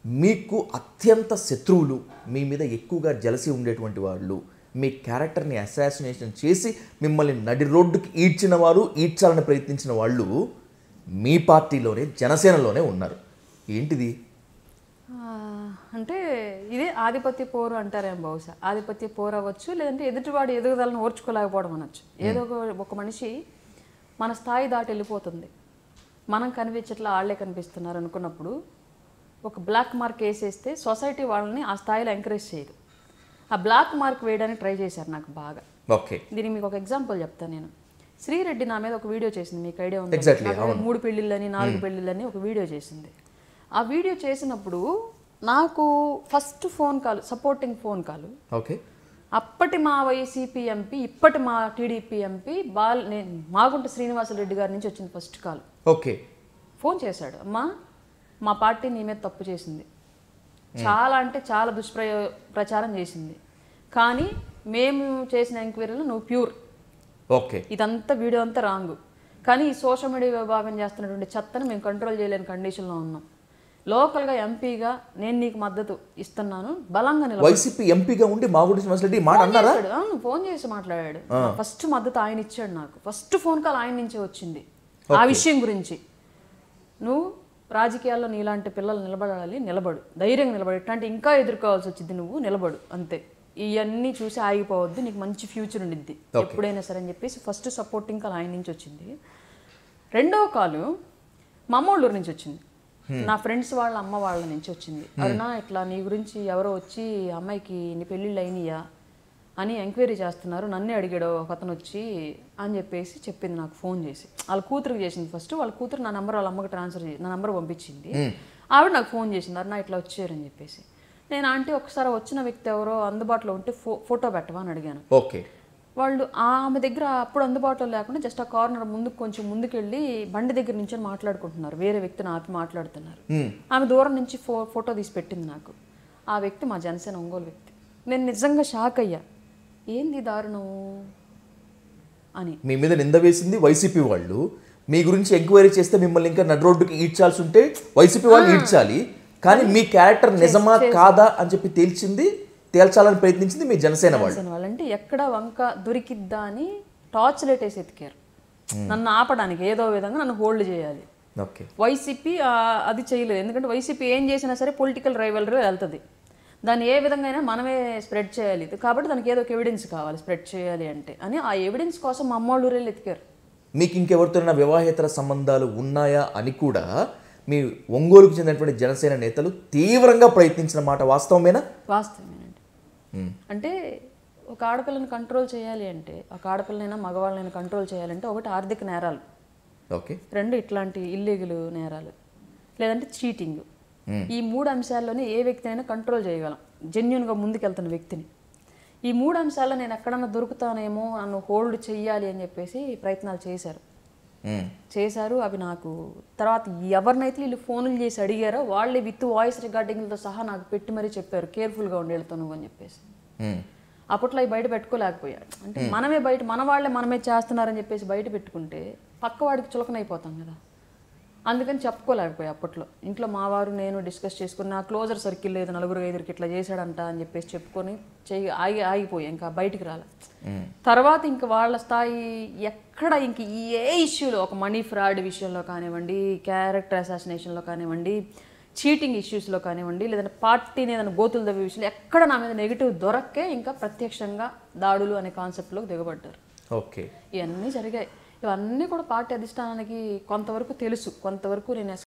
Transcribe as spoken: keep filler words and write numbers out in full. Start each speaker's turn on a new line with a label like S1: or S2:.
S1: మీకు అత్యంత శత్రువులు, మీ మీద ఎక్కువగా జలసి ఉండేటువంటి వాళ్ళు, మీ క్యారెక్టర్ని అసాసినేషన్ చేసి మిమ్మల్ని నడి రోడ్డుకి ఈడ్చిన వారు, ఈడ్చాలని ప్రయత్నించిన వాళ్ళు మీ పార్టీలోనే, జనసేనలోనే ఉన్నారు. ఏంటిది?
S2: అంటే ఇదే ఆధిపత్య పోరు అంటారేమో బహుశా. ఆధిపత్య పోరు అవ్వచ్చు, లేదంటే ఎదుటివాడి ఎదుగుదలను ఓర్చుకోలేకపోవడం అనొచ్చు. ఏదో ఒక ఒక మనిషి మన స్థాయి దాటి వెళ్ళిపోతుంది, మనం కనిపించట్లా వాళ్ళే కనిపిస్తున్నారు అనుకున్నప్పుడు ఒక బ్లాక్ మార్క్ వేసేస్తే సొసైటీ వాళ్ళని ఆ స్థాయిలో ఎంకరేజ్ చేయదు. ఆ బ్లాక్ మార్క్ వేయడానికి ట్రై చేశారు నాకు బాగా.
S1: ఓకే,
S2: దీనికి మీకు ఒక ఎగ్జాంపుల్ చెప్తాను నేను. శ్రీరెడ్డి నా మీద ఒక వీడియో చేసింది, మీకు ఐడియా ఉంది.
S1: ఎగ్జాక్ట్లీ,
S2: మూడు పెళ్ళిళ్ళని నాలుగు పెళ్ళిళ్ళని ఒక వీడియో చేసింది. ఆ వీడియో చేసినప్పుడు నాకు first phone call, supporting phone call.
S1: Okay,
S2: అప్పటి మా వైసీపీ ఎంపీ, ఇప్పటి మా టీడీపీ ఎంపీ బాల్ నేను మాగుంట శ్రీనివాసరెడ్డి గారి నుంచి వచ్చింది ఫస్ట్ కాల్.
S1: ఓకే,
S2: ఫోన్ చేశాడు, అమ్మా మా పార్టీ నీ మీద తప్పు చేసింది, చాలా అంటే చాలా దుష్ప్రయో ప్రచారం చేసింది, కానీ మేము చేసిన ఎంక్వైరీలో నువ్వు ప్యూర్.
S1: ఓకే,
S2: ఇదంతా వీడియో అంతా రాంగ్, కానీ ఈ సోషల్ మీడియా విభాగం చేస్తున్నటువంటి చెత్తను మేము కంట్రోల్ చేయలేని కండిషన్లో ఉన్నాం. లోకల్గా ఎంపీగా నేను నీకు మద్దతు ఇస్తున్నాను, బలంగా నిలబడి.
S1: వైసీపీ ఎంపీగా ఉండి మాగుంట శ్రీనివాసరెడ్డి మాట అన్నారా?
S2: ఫోన్ చేసి మాట్లాడాడు. ఫస్ట్ మద్దతు ఆయన ఇచ్చాడు నాకు. ఫస్ట్ ఫోన్ కాల్ ఆయన నుంచే వచ్చింది ఆ విషయం గురించి. నువ్వు రాజకీయాల్లో నీలాంటి పిల్లలు నిలబడాలి, నిలబడు, ధైర్యంగా నిలబడు, ఇట్లాంటి ఇంకా ఎదుర్కోవాల్సి వచ్చింది, నువ్వు నిలబడు అంతే, ఇవన్నీ చూసి ఆగిపోవద్దు, నీకు మంచి ఫ్యూచర్ ఉండిద్ది ఎప్పుడైనా సరే అని చెప్పేసి ఫస్ట్ సపోర్టింగ్ కాల్ ఆయన నుంచి వచ్చింది. రెండవ కాలు మా అమ్మోళ్ళూరు నుంచి వచ్చింది, నా ఫ్రెండ్స్ వాళ్ళ అమ్మ వాళ్ళ నుంచి వచ్చింది. అరుణా ఇట్లా నీ గురించి ఎవరో వచ్చి అమ్మాయికి నీ పెళ్ళిళ్ళు అయినాయా అని ఎంక్వైరీ చేస్తున్నారు, నన్నే అడిగాడు ఒక అతను వచ్చి అని చెప్పేసి చెప్పింది నాకు ఫోన్ చేసి. వాళ్ళ కూతురుకి చేసింది ఫస్ట్, వాళ్ళ కూతురు నా నెంబర్ వాళ్ళ అమ్మకి ట్రాన్స్ఫర్ చేసి నా నెంబర్ పంపించింది. ఆవిడ నాకు ఫోన్ చేసింది, అరుణా ఇట్లా వచ్చారని చెప్పేసి. నేను ఆంటీ ఒకసారి వచ్చిన వ్యక్తి ఎవరో అందుబాటులో ఉంటే ఫో ఫోటో పెట్టవా అని అడిగాను.
S1: ఓకే,
S2: వాళ్ళు ఆమె దగ్గర అప్పుడు అందుబాటులో లేకుండా జస్ట్ ఆ కార్నర్ ముందుకు కొంచెం ముందుకెళ్ళి బండి దగ్గర నుంచి మాట్లాడుకుంటున్నారు, వేరే వ్యక్తిని ఆపి మాట్లాడుతున్నారు. ఆమె దూరం నుంచి ఫో ఫోటో తీసి పెట్టింది నాకు. ఆ వ్యక్తి మా జనసేన ఒంగోలు వ్యక్తి. నేను నిజంగా షాక్ అయ్యా, ఏంది దారుణం అని.
S1: మీ మీద నింద వేసింది వైసీపీ వాళ్ళు, మీ గురించి ఎంక్వైరీ చేస్తే మిమ్మల్ని ఇంకా నడి రోడ్డుకి ఈడ్చాల్సి ఉంటే వైసీపీ వాళ్ళు ఈడ్చాలి, కానీ మీ క్యారెక్టర్ నిజమా కాదా అని చెప్పి తేల్చింది, తేల్చాలని ప్రయత్నించింది మీ జనసేన వాళ్ళు.
S2: అంటే ఎక్కడ వంక దొరికిద్దా అని టార్చ్ లైట్ వేసి ఎతికారు నన్ను ఆపడానికి, ఏదో విధంగా నన్ను హోల్డ్ చేయాలి.
S1: ఓకే,
S2: వైసీపీ అది చేయలేదు, ఎందుకంటే వైసీపీ ఏం చేసినా సరే పొలిటికల్ రైవల్రీ వెళ్తుంది, దాన్ని ఏ విధంగా అయినా మనమే స్ప్రెడ్ చేయాలి, కాబట్టి దానికి ఏదో ఒక ఎవిడెన్స్ కావాలి స్ప్రెడ్ చేయాలి అంటే అని ఆ ఎవిడెన్స్ కోసం మా అమ్మోళ్ళు ఊరేళ్ళు ఎతికారు.
S1: మీకు ఇంకెవరితోనైనా వివాహేతర సంబంధాలు ఉన్నాయా అని కూడా మీ ఒంగోలుకు చెందినటువంటి జనసేన నేతలు తీవ్రంగా ప్రయత్నించిన మాట వాస్తవమేనా?
S2: వాస్తవమేనండి. అంటే ఒక ఆడపిల్లని కంట్రోల్ చేయాలి అంటే, ఒక ఆడపిల్లనైనా మగవాళ్ళనైనా కంట్రోల్ చేయాలంటే ఒకటి ఆర్థిక నేరాలు,
S1: ఓకే, రెండు
S2: ఇట్లాంటి ఇల్లీగల్ నేరాలు, లేదంటే చీటింగ్. ఈ మూడు అంశాల్లోనే ఏ వ్యక్తినైనా కంట్రోల్ చేయగలం, జెన్యున్గా ముందుకెళ్తున్న వ్యక్తిని. ఈ మూడు అంశాల్లో నేను ఎక్కడన్నా దొరుకుతానేమో, నన్ను హోల్డ్ చెయ్యాలి అని చెప్పేసి ప్రయత్నాలు చేశారు చేశారు అవి నాకు తర్వాత ఎవరినైతే వీళ్ళు ఫోన్లు చేసి అడిగారో వాళ్ళే విత్ వాయిస్ రికార్డింగ్లతో సహా నాకు పెట్టి మరీ చెప్పారు, కేర్ఫుల్గా ఉండి వెళ్తావు నువ్వు అని చెప్పేసి. అప్పట్లో అవి బయట పెట్టుకోలేకపోయాడు. అంటే మనమే బయట మన వాళ్ళే మనమే చేస్తున్నారని చెప్పేసి బయట పెట్టుకుంటే పక్క వాడికి చులకనైపోతాం కదా, అందుకని చెప్పుకోలేకపోయా అప్పట్లో. ఇంట్లో మా వారు నేను డిస్కస్ చేసుకుని, నా క్లోజర్ సర్కిల్ లేదు, నలుగురు ఐదుగురికి ఇట్లా చేశాడంట అని చెప్పేసి చెప్పుకొని చెయ్యి ఆగి ఆగిపోయా, ఇంకా బయటికి రాలే. తర్వాత ఇంక వాళ్ళ స్థాయి ఎక్కడ ఇంక ఏ ఇష్యూలో, ఒక మనీ ఫ్రాడ్ విషయంలో కానివ్వండి, క్యారెక్టర్ అసాసినేషన్లో కానివ్వండి, చీటింగ్ ఇష్యూస్లో కానివ్వండి, లేదంటే పార్టీని ఏదైనా గోతులు దవ్వే విషయంలో ఎక్కడ నా మీద నెగిటివ్ దొరక్కే ఇంకా ప్రత్యక్షంగా దాడులు అనే కాన్సెప్ట్లోకి దిగబడ్డారు.
S1: ఓకే,
S2: ఇవన్నీ జరిగాయి. ఇవన్నీ కూడా పార్టీ అధిష్టానానికి కొంతవరకు తెలుసు, కొంతవరకు నేను